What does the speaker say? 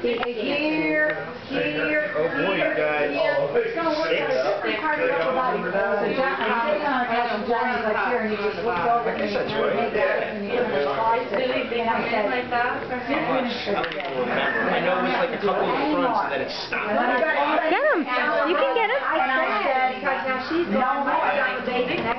Here. Oh boy, you guys. It's going to work on a different part of your body. So John, I'm sitting on a couch and Johnny's like here and he just looked over at me and made that and he paused it. And I said, you're going to I know it was like a couple of fronts and then it stopped. Get him. You can get him. And I said, no more.